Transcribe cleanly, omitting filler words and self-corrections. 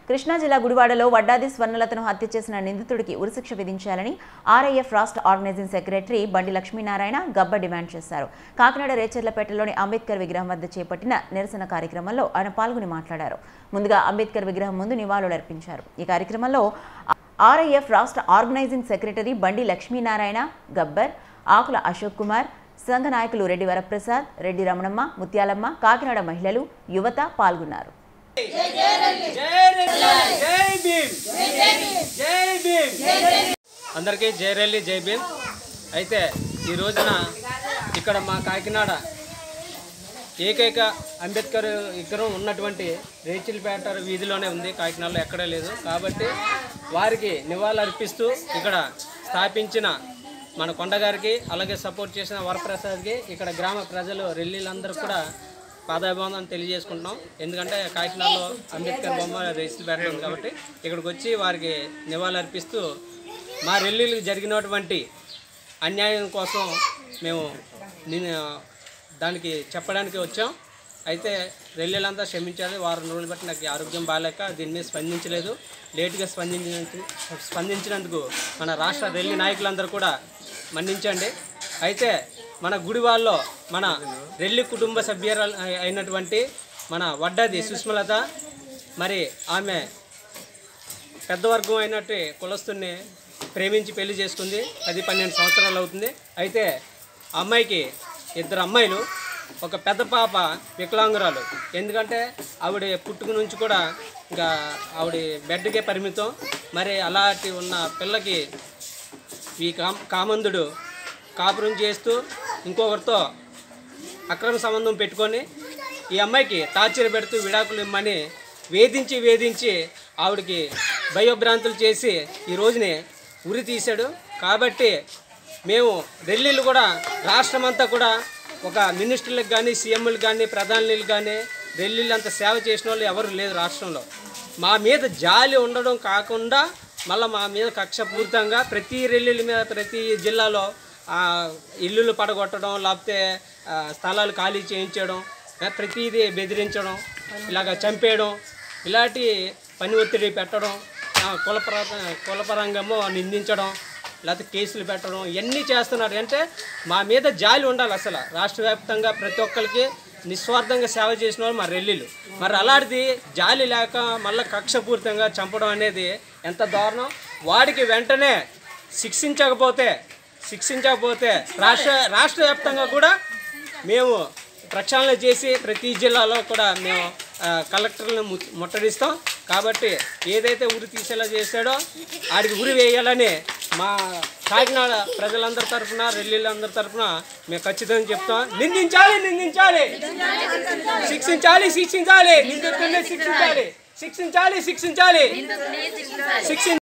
కృష్ణా జిల్లా గుడివాడలో వడ్డాది స్వర్ణలతను హత్య చేసిన నిందితుడికి ఉరిశిక్ష విధించాలని ఆర్ఐఎఫ్ రాష్ట్ర ఆర్గనైజింగ్ సెక్రటరీ బండి లక్ష్మీనారాయణ గబ్బ డిమాండ్ చేశారు. కాకినాడ రేచర్లపేటలోని అంబేద్కర్ విగ్రహం వద్ద చేపట్టిన నిరసన కార్యక్రమంలో ఆయన పాల్గొని మాట్లాడారు. ముందుగా అంబేద్కర్ విగ్రహం ముందు నివాళులర్పించారు. ఈ కార్యక్రమంలో ఆర్ఐఎఫ్ రాష్ట్ర ఆర్గనైజింగ్ సెక్రటరీ బండి లక్ష్మీనారాయణ, గబ్బర్, ఆకుల అశోక్ కుమార్, సంఘ నాయకులు రెడ్డి వరప్రసాద్, రెడ్డి రమణమ్మ, ముత్యాలమ్మ, కాకినాడ మహిళలు, యువత పాల్గొన్నారు. అందరికీ జై రెల్లి జై భీమ్. అయితే ఈ రోజున ఇక్కడ మా కాకినాడ ఏకైక అంబేద్కర్ విగ్రహం ఉన్నటువంటి రేచిల్పేట వీధిలోనే ఉంది, కాకినాడలో ఎక్కడా లేదు. కాబట్టి వారికి నివాళులు అర్పిస్తూ ఇక్కడ స్థాపించిన మన కొండగారికి, అలాగే సపోర్ట్ చేసిన వరప్రసాద్కి ఇక్కడ గ్రామ ప్రజలు రెల్లీలందరూ కూడా పాదాభివందనం తెలియజేసుకుంటున్నాం. ఎందుకంటే కాకినాడలో అంబేద్కర్ బొమ్మ రేచిల్పేట ఉంది కాబట్టి ఇక్కడికి వచ్చి వారికి నివాళులు అర్పిస్తూ మా రెల్లీలకు జరిగినటువంటి అన్యాయం కోసం మేము దానికి చెప్పడానికి వచ్చాం. అయితే రెల్లీలంతా క్షమించాలి. వారం రోజులు బట్టి నాకు ఆరోగ్యం బాగాలేక దీని మీద స్పందించలేదు. లేటుగా స్పందించినందుకు మన రాష్ట్ర రెల్లీ నాయకులందరూ కూడా మన్నించండి. అయితే మన గుడివాడలో మన రెల్లి కుటుంబ సభ్యురాలు అయినటువంటి మన వడ్డాది సుష్మలత, మరి ఆమె పెద్దవర్గం అయినట్టు కులస్తుని ప్రేమించి పెళ్లి చేసుకుంది. 10-12 సంవత్సరాలు అవుతుంది. అయితే అమ్మాయికి 2 అమ్మాయిలు, ఒక పెద్ద పాప వికలాంగురాలు. ఎందుకంటే ఆవిడ పుట్టుక నుంచి కూడా ఇంకా ఆవిడ బెడ్కే పరిమితం. మరి అలాంటి ఉన్న పిల్లకి ఈ కామందుడు కాపురం చేస్తూ ఇంకొకరితో అక్రమ సంబంధం పెట్టుకొని ఈ అమ్మాయికి టార్చర్ పెడుతూ విడాకులు ఇమ్మని వేధించి ఆవిడకి భయోభ్రాంతులు చేసి ఈ రోజుని ఉరి తీశాడు. కాబట్టి మేము రెల్లీలు కూడా రాష్ట్రమంతా కూడా ఒక మినిస్టర్లకు కానీ, సీఎంలకు కానీ, ప్రధానులకు కానీ రెల్లీలంతా సేవ చేసిన వాళ్ళు ఎవరు లేదు రాష్ట్రంలో. మా మీద జాలి ఉండడం కాకుండా మళ్ళీ మా మీద కక్షపూరితంగా ప్రతి రెల్లీల మీద ప్రతి జిల్లాలో ఇల్లులు పడగొట్టడం, లేకపోతే స్థలాలు ఖాళీ చేయించడం, ప్రతిదీ బెదిరించడం, ఇలాగ చంపేయడం, ఇలాంటి పని ఒత్తిడి పెట్టడం, కులపరంగము నిందించడం, లేకపోతే కేసులు పెట్టడం, ఇవన్నీ చేస్తున్నారు. అంటే మా మీద జాలి ఉండాలి. అసలు రాష్ట్ర వ్యాప్తంగా ప్రతి ఒక్కరికి నిస్వార్థంగా సేవ చేసిన వాళ్ళు మా రెల్లీలు. మరి అలాంటిది జాలి లేక మళ్ళీ కక్షపూరితంగా చంపడం అనేది ఎంత దారుణం. వాడికి వెంటనే శిక్షించకపోతే రాష్ట్ర వ్యాప్తంగా కూడా మేము ప్రక్షాళన చేసి ప్రతి జిల్లాలో కూడా మేము కలెక్టర్లను ముట్టడిస్తాం. కాబట్టి ఏదైతే ఉరి తీసేలా చేశాడో ఆడికి ఉరి వేయాలని మా కాకినాడ ప్రజలందరి తరఫున, రెల్లీలందరి తరఫున మేము ఖచ్చితంగా చెప్తాం. నిందించాలి, శిక్షించాలి, నిందితుడిని శిక్షించాలి.